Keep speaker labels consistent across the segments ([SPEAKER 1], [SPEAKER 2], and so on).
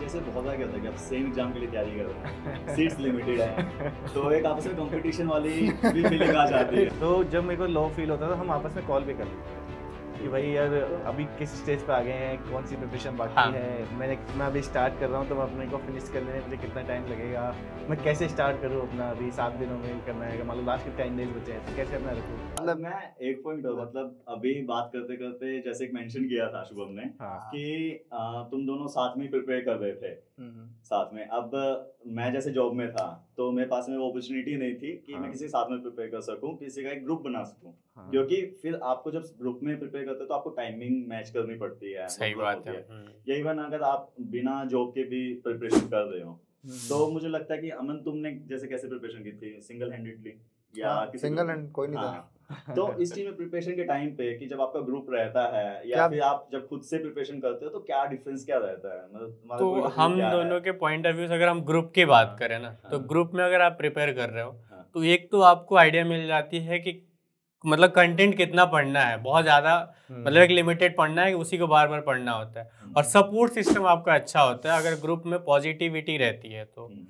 [SPEAKER 1] जैसे बहुत बार क्या होता है कि आप सेम एग्जाम के लिए तैयारी कर रहे हैं, सीट्स लिमिटेड हैं, तो एक आपस में कंपटीशन वाली भी फीलिंग आ जाती है।
[SPEAKER 2] तो जब मेरे को लो फील होता था हम आपस में कॉल भी कर लेते थे कि भाई यार अभी किस स्टेज पे आ गए हैं, कौन सी प्रिपरेशन बाकी
[SPEAKER 3] हाँ।
[SPEAKER 2] है, मैं अभी स्टार्ट कर रहा हूँ तो मैं अपने को फिनिश करने में मुझे कितना टाइम लगेगा, मैं कैसे स्टार्ट करूँ अपना, अभी 7 दिनों में करना है, मान लो लास्ट के 10 डेज बचे हैं तो कैसे अपना रखूँ।
[SPEAKER 1] मतलब मैं एक पॉइंट हो मतलब अभी बात करते करते जैसे एक मेंशन किया था शुभम ने
[SPEAKER 2] हाँ।
[SPEAKER 1] कि तुम दोनों साथ में प्रिपेयर कर रहे थे साथ में। अब मैं जैसे जॉब में था तो मेरे पास में वो अपॉर्चुनिटी नहीं थी कि
[SPEAKER 2] हाँ।
[SPEAKER 1] मैं किसी के साथ में प्रिपेयर कर सकूं, किसी का एक ग्रुप बना सकूं,
[SPEAKER 2] हाँ।
[SPEAKER 1] क्योंकि फिर आपको जब ग्रुप में प्रिपेयर करते हो तो आपको टाइमिंग मैच करनी पड़ती है।
[SPEAKER 3] सही
[SPEAKER 1] मतलब
[SPEAKER 3] बात
[SPEAKER 1] होती
[SPEAKER 3] है।
[SPEAKER 1] यही वन अगर आप बिना जॉब के भी प्रिपरेशन कर रहे हो तो मुझे लगता है कि अमन तुमने जैसे कैसे प्रिपरेशन की थी, सिंगल हैंडेडली या किसी
[SPEAKER 4] सिंगल
[SPEAKER 1] group में?
[SPEAKER 4] हैंड कोई नहीं था।
[SPEAKER 1] हाँ। तो इस चीज में प्रिपरेशन के टाइम पे कि जब आपका ग्रुप रहता है या
[SPEAKER 4] क्या-
[SPEAKER 1] फिर आप जब खुद से प्रिपरेशन करते हो तो क्या डिफरेंस क्या रहता है, मतलब तुम्हारा
[SPEAKER 3] तो
[SPEAKER 1] point of view
[SPEAKER 3] हम
[SPEAKER 1] क्या है?
[SPEAKER 3] दोनों के पॉइंट ऑफ व्यू से अगर हम ग्रुप की बात
[SPEAKER 1] हाँ,
[SPEAKER 3] करें ना, तो
[SPEAKER 1] हाँ।
[SPEAKER 3] ग्रुप में अगर आप प्रिपेयर कर रहे हो
[SPEAKER 1] हाँ।
[SPEAKER 3] तो एक तो आपको आइडिया मिल जाती है कि मतलब कंटेंट कितना पढ़ना है, बहुत ज़्यादा मतलब एक लिमिटेड पढ़ना है कि उसी को बार बार पढ़ना होता है। और सपोर्ट सिस्टम आपका अच्छा होता है अगर ग्रुप में पॉजिटिविटी रहती है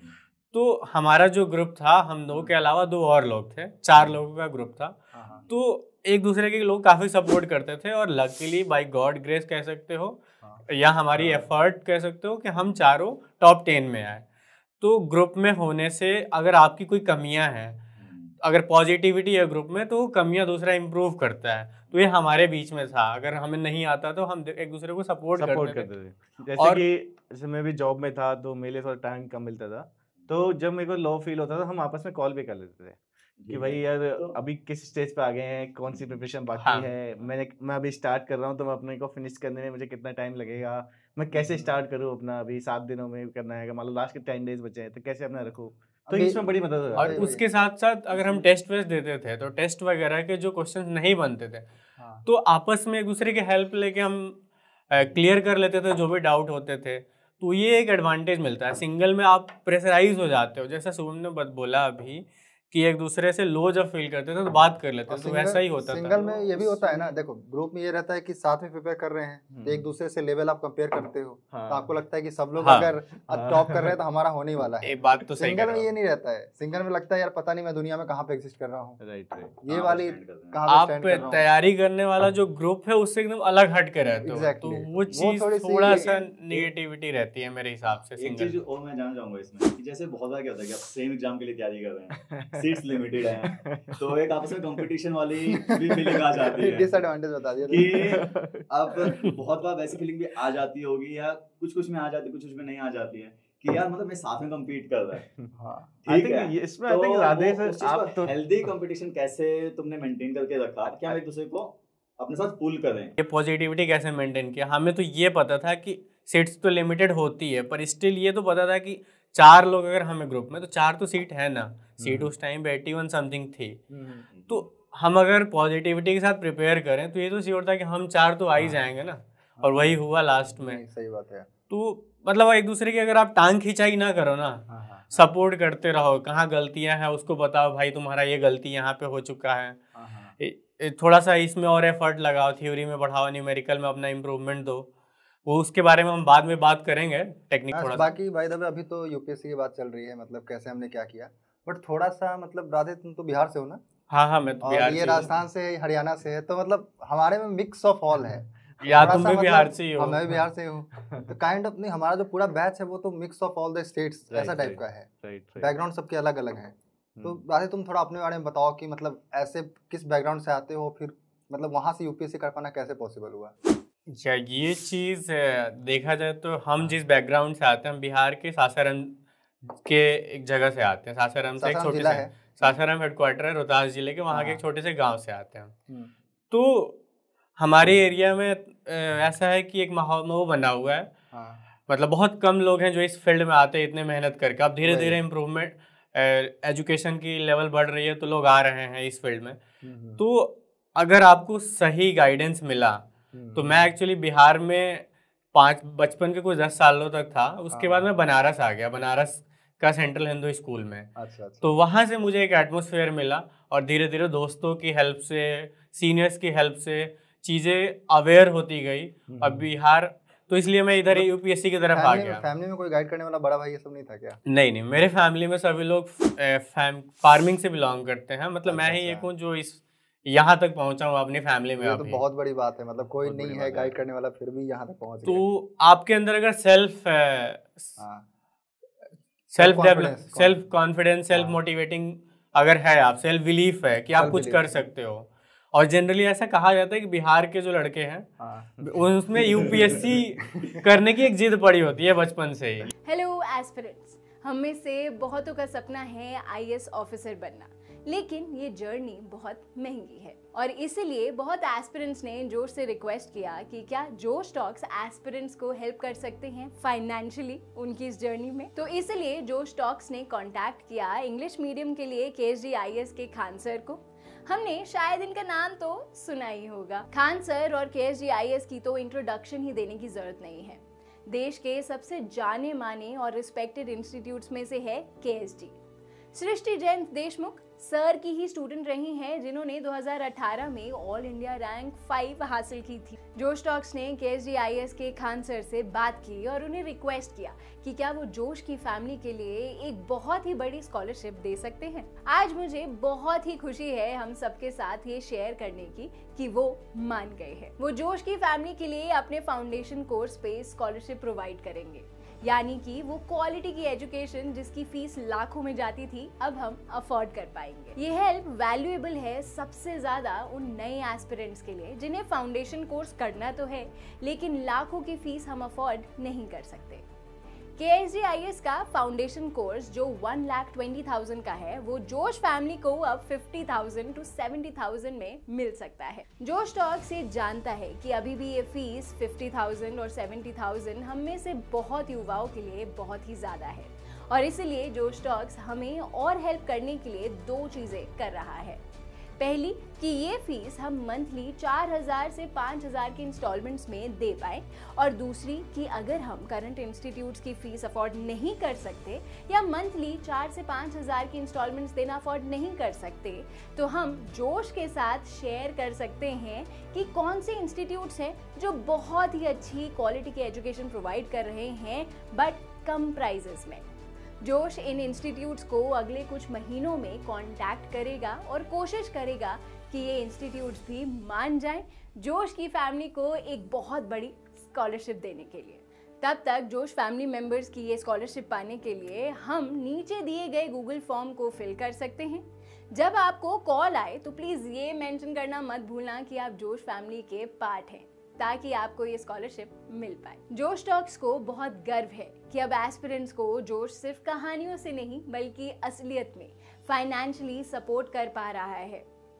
[SPEAKER 3] तो हमारा जो ग्रुप था, हम दो के अलावा 2 और लोग थे, 4 लोगों का ग्रुप था। तो एक दूसरे के लोग काफ़ी सपोर्ट करते थे और लकीली बाय गॉड ग्रेस कह सकते हो या हमारी एफर्ट कह सकते हो कि हम चारों टॉप 10 में आए। तो ग्रुप में होने से अगर आपकी कोई कमियां हैं, अगर पॉजिटिविटी है ग्रुप में तो वो कमियां दूसरा इम्प्रूव करता है। तो ये हमारे बीच में था, अगर हमें नहीं आता तो हम एक दूसरे को सपोर्ट करते थे।
[SPEAKER 2] जैसे
[SPEAKER 3] और
[SPEAKER 2] कि जैसे मैं भी जॉब में था तो मेरे लिए थोड़ा टाइम कम मिलता था, तो जब मेरे को लो फील होता था हम आपस में कॉल भी कर लेते थे कि भाई यार अभी किस स्टेज पे आ गए हैं, कौन सी प्रिपरेशन बाकी
[SPEAKER 3] हाँ।
[SPEAKER 2] है, मैं अभी स्टार्ट कर रहा हूँ तो मैं अपने को फिनिश करने में मुझे कितना टाइम लगेगा, मैं कैसे स्टार्ट करूँ अपना, अभी 7 दिनों में करना है, मान लो लास्ट के 10 डेज बचे हैं तो कैसे अपना रखूँ। तो
[SPEAKER 4] अभी-
[SPEAKER 2] इसमें बड़ी मदद हो
[SPEAKER 3] और
[SPEAKER 2] जाती है।
[SPEAKER 3] उसके साथ साथ अगर हम टेस्ट वेस्ट देते थे तो टेस्ट वगैरह के जो क्वेश्चन नहीं बनते थे तो आपस में एक दूसरे की हेल्प लेके हम क्लियर कर लेते थे जो भी डाउट होते थे। तो ये एक एडवांटेज मिलता है। सिंगल में आप प्रेशराइज हो जाते हो, जैसा शुभम ने बोला अभी कि एक दूसरे से लो जब फील करते थे तो बात कर लेते
[SPEAKER 4] और
[SPEAKER 3] थे, तो वैसा ही होता
[SPEAKER 4] सिंगल
[SPEAKER 3] था।
[SPEAKER 4] में ये भी होता है ना, देखो ग्रुप में ये रहता है कि साथ में प्रिपेयर कर रहे हैं तो एक दूसरे से लेवल आप कंपेयर करते हो
[SPEAKER 2] हाँ।
[SPEAKER 4] तो आपको लगता है कि सब लोग
[SPEAKER 3] हाँ।
[SPEAKER 4] अगर टॉप कर रहे हैं तो हमारा होने ही वाला है।
[SPEAKER 3] ये बात तो सही
[SPEAKER 4] सिंगल
[SPEAKER 3] कह
[SPEAKER 4] में
[SPEAKER 3] रहे
[SPEAKER 4] ये
[SPEAKER 3] हो।
[SPEAKER 4] नहीं रहता है, सिंगल में लगता है यार पता नहीं मैं दुनिया में कहाँ पे एग्जिस्ट कर रहा हूँ,
[SPEAKER 2] राइट।
[SPEAKER 4] ये वाली कहाँ पे
[SPEAKER 3] आप
[SPEAKER 4] स्टैंड कर रहा हूँ।
[SPEAKER 3] तैयारी करने वाला जो ग्रुप है उससे एकदम अलग हट के रहते हो।
[SPEAKER 4] Exactly.
[SPEAKER 3] तो वो
[SPEAKER 4] वो
[SPEAKER 3] चीज
[SPEAKER 4] थोड़ी सी-
[SPEAKER 3] थोड़ा सा नेगेटिविटी रहती है मेरे हिसाब से
[SPEAKER 1] एक
[SPEAKER 3] सिंगल
[SPEAKER 1] चीज और मैं जानना चाहूंगा इसमें कि जैसे बहुत बार क्या होता है कि आप सेम एग्जाम के लिए तैयारी कर रहे हैं, सीट्स लिमिटेड हैं, तो एक आपस में कंपटीशन वाली भी फीलिंग आ जाती है
[SPEAKER 4] डिसएडवांटेज बता दिया
[SPEAKER 1] कि अब बहुत बार वैसी फीलिंग भी आ जाती होगी या कुछ में आ जाती है, कुछ में नहीं आ जाती है कि यार मतलब मैं साथ में compete कर रहा है।
[SPEAKER 4] हाँ
[SPEAKER 1] ठीक है,
[SPEAKER 2] इसमें आई थिंक राधे से आप तो
[SPEAKER 1] हेल्दी कंपटीशन कैसे तुमने मेंटेन करके रखा कि हम एक दूसरे को अपने साथ पुल करें।
[SPEAKER 3] ये पॉजिटिविटी कैसे मेंटेन किया, हमें तो ये पता था कि सीट्स तो लिमिटेड होती है पर स्टिल ये तो पता था कि 4 लोग अगर हमें ग्रुप में तो 4 तो सीट है ना। सीट उस टाइम पे 81 समथिंग थी। तो हम अगर पॉजिटिविटी के साथ प्रिपेयर करें तो ये तो श्योर था कि हम 4 तो आ ही जाएंगे ना, और वही हुआ लास्ट में।
[SPEAKER 4] सही बात है।
[SPEAKER 3] तो मतलब एक दूसरे की अगर आप टांग खिंचाई ना करो ना, सपोर्ट करते रहो, कहाँ गलतियां हैं उसको बताओ, भाई तुम्हारा ये गलती यहाँ पे हो चुका है, थोड़ा सा इसमें और एफर्ट लगाओ, थ्योरी में बढ़ाओ, न्यूमेरिकल में अपना इम्प्रूवमेंट दो। वो उसके बारे में हम बाद में बात करेंगे टेक्निक थोड़ा सा।
[SPEAKER 4] बाकी भाई दबे अभी तो यूपीएससी की बात चल रही है, मतलब कैसे हमने क्या किया, बट थोड़ा सा मतलब राधे तुम तो बिहार से हो ना,
[SPEAKER 3] हाँ मैं तो
[SPEAKER 4] और
[SPEAKER 3] बिहार
[SPEAKER 4] ये
[SPEAKER 3] से हूँ।
[SPEAKER 4] राजस्थान से हरियाणा से है, तो मतलब हमारे में मिक्स ऑफ ऑल है।
[SPEAKER 3] या
[SPEAKER 4] थोड़ा
[SPEAKER 3] तुम
[SPEAKER 4] सा
[SPEAKER 3] भी
[SPEAKER 4] मतलब-
[SPEAKER 3] बिहार से ही हो।
[SPEAKER 4] हाँ, मैं भी बिहार से हूँ। तो काइंड ऑफ नहीं, हमारा जो पूरा बैच है वो तो mix of all the states ऐसा टाइप का है। बैकग्राउंड सबके अलग अलग है। तो राधे तुम थोड़ा अपने बारे में बताओ कि मतलब ऐसे किस बैकग्राउंड से आते हो, फिर मतलब वहाँ से यूपीएससी कर पाना कैसे पॉसिबल हुआ।
[SPEAKER 3] अच्छा, ये चीज़ देखा जाए तो हम जिस बैकग्राउंड से आते हैं, हम बिहार के सासाराम के एक जगह से आते हैं। सासाराम से एक
[SPEAKER 4] सासाराम
[SPEAKER 3] छोटे
[SPEAKER 4] जिला
[SPEAKER 3] से,
[SPEAKER 4] है।
[SPEAKER 3] सासाराम हेडक्वार्टर है रोहतास जिले के, वहाँ के एक
[SPEAKER 4] हाँ।
[SPEAKER 3] छोटे से गांव से आते हैं। तो हमारे एरिया में ऐसा है कि एक माहौल वो बना हुआ है, मतलब बहुत कम लोग हैं जो इस फील्ड में आते हैं इतने मेहनत करके। अब धीरे धीरे इम्प्रूवमेंट, एजुकेशन की लेवल बढ़ रही है तो लोग आ रहे हैं इस फील्ड में। तो अगर आपको सही गाइडेंस मिला तो मैं एक्चुअली बिहार में बचपन के कुछ 10 सालों तक था। उसके बाद मैं बनारस आ गया, बनारस का सेंट्रल हिंदू स्कूल में।
[SPEAKER 4] अच्छा।
[SPEAKER 3] तो वहाँ से मुझे एक एटमॉस्फेयर मिला और धीरे धीरे दोस्तों की हेल्प से, सीनियर्स की हेल्प से चीज़ें अवेयर होती गई। अब बिहार तो इसलिए मैं इधर यूपीएससी की तरफ आ गया।
[SPEAKER 4] फैमिली में कोई गाइड करने वाला बड़ा भाई ये सब नहीं था क्या?
[SPEAKER 3] नहीं, मेरे फैमिली में सभी लोग फार्मिंग से बिलोंग करते हैं, मतलब मैं ही एक हूँ जो इस यहाँ तक पहुंचा हूँ अपनी फैमिली में।
[SPEAKER 4] ये तो बहुत बड़ी बात है, मतलब कोई नहीं है गाइड करने वाला फिर भी यहाँ तक पहुंच गए।
[SPEAKER 3] तो आपके अंदर अगर सेल्फ कॉन्फिडेंस, सेल्फ मोटिवेटिंग अगर है, आप सेल्फ बिलीफ है कि आप कुछ कर सकते हो। और जनरली ऐसा कहा जाता है कि बिहार के जो लड़के हैं उसमें यूपीएससी करने की एक जिद पड़ी होती है बचपन से ही।
[SPEAKER 5] हेलो एस्पिरेंट्स, हम में से बहुतों का सपना है आईएएस ऑफिसर बनना, लेकिन ये जर्नी बहुत महंगी है और इसीलिए बहुत एस्पिरेंट्स ने जोश से रिक्वेस्ट किया कि क्या जोश टॉक्स एस्पिरेंट्स को हेल्प कर सकते हैं फाइनेंशियली उनकी इस जर्नी में। तो इसलिए जोश टॉक्स ने कांटेक्ट किया इंग्लिश मीडियम के लिए केएसजी आईएएस के खान सर को। हमने शायद इनका नाम तो सुना ही होगा। खान सर और केएसजी आईएएस की तो इंट्रोडक्शन ही देने की जरूरत नहीं है। देश के सबसे जाने माने और रिस्पेक्टेड इंस्टीट्यूट्स में से है केएसजी। सृष्टि जैन देशमुख सर की ही स्टूडेंट रही हैं, जिन्होंने 2018 में ऑल इंडिया रैंक 5 हासिल की थी। जोश टॉक्स ने केएसजी आईएएस के खान सर से बात की और उन्हें रिक्वेस्ट किया कि क्या वो जोश की फैमिली के लिए एक बहुत ही बड़ी स्कॉलरशिप दे सकते हैं। आज मुझे बहुत ही खुशी है हम सबके साथ ये शेयर करने की कि वो मान गए हैं। वो जोश की फैमिली के लिए अपने फाउंडेशन कोर्स पे स्कॉलरशिप प्रोवाइड करेंगे, यानी कि वो क्वालिटी की एजुकेशन जिसकी फीस लाखों में जाती थी अब हम अफोर्ड कर पाएंगे। ये हेल्प वैल्यूएबल है सबसे ज्यादा उन नए एस्पिरेंट्स के लिए जिन्हें फाउंडेशन कोर्स करना तो है लेकिन लाखों की फीस हम अफोर्ड नहीं कर सकते। केएसजी आईएएस का फाउंडेशन कोर्स जो 1,20,000 का है वो जोश फैमिली को अब 50,000 to 70,000 में मिल सकता है। जोश टॉक से जानता है कि अभी भी ये फीस 50,000 और 70,000 हम में से बहुत युवाओं के लिए बहुत ही ज्यादा है और इसीलिए जोश टॉक्स हमें और हेल्प करने के लिए 2 चीजें कर रहा है। पहली कि ये फीस हम मंथली 4,000 से 5,000 के इंस्टॉलमेंट्स में दे पाए और दूसरी कि अगर हम करंट इंस्टीट्यूट्स की फीस अफोर्ड नहीं कर सकते या मंथली 4 से 5,000 की इंस्टॉलमेंट्स देना अफोर्ड नहीं कर सकते तो हम जोश के साथ शेयर कर सकते हैं कि कौन से इंस्टीट्यूट्स हैं जो बहुत ही अच्छी क्वालिटी की एजुकेशन प्रोवाइड कर रहे हैं बट कम प्राइजेस में। जोश इन इंस्टीट्यूट्स को अगले कुछ महीनों में कांटेक्ट करेगा और कोशिश करेगा कि ये इंस्टीट्यूट्स भी मान जाएं जोश की फैमिली को एक बहुत बड़ी स्कॉलरशिप देने के लिए। तब तक जोश फैमिली मेंबर्स की ये स्कॉलरशिप पाने के लिए हम नीचे दिए गए गूगल फॉर्म को फिल कर सकते हैं। जब आपको कॉल आए तो प्लीज़ ये मेंशन करना मत भूलना कि आप जोश फैमिली के पार्ट हैं ताकि आपको ये स्कॉलरशिप मिल पाए। जोश टॉक्स को बहुत गर्व है कि अब एस्पिरेंट्स को जोश सिर्फ कहानियों से नहीं बल्कि असलियत में फाइनेंशियली सपोर्ट कर पा रहा है।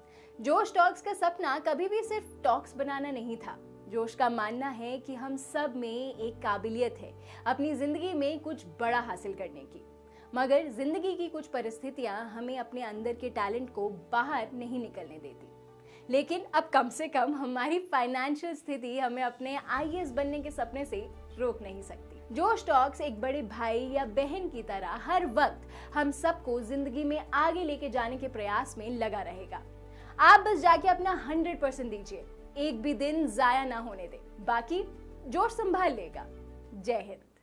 [SPEAKER 5] जोश टॉक्स का सपना कभी भी सिर्फ टॉक्स बनाना नहीं था। जोश का मानना है कि हम सब में एक काबिलियत है अपनी जिंदगी में कुछ बड़ा हासिल करने की, मगर जिंदगी की कुछ परिस्थितियां हमें अपने अंदर के टैलेंट को बाहर नहीं निकलने देती। लेकिन अब कम से कम हमारी फाइनेंशियल स्थिति हमें अपने आईएएस बनने के सपने से रोक नहीं सकती। जोश टॉक्स एक बड़े भाई या बहन की तरह हर वक्त हम सबको जिंदगी में आगे लेके जाने के प्रयास में लगा रहेगा। आप बस जाके अपना 100% दीजिए, एक भी दिन जाया ना होने दे, बाकी जोश संभाल लेगा। जय हिंद।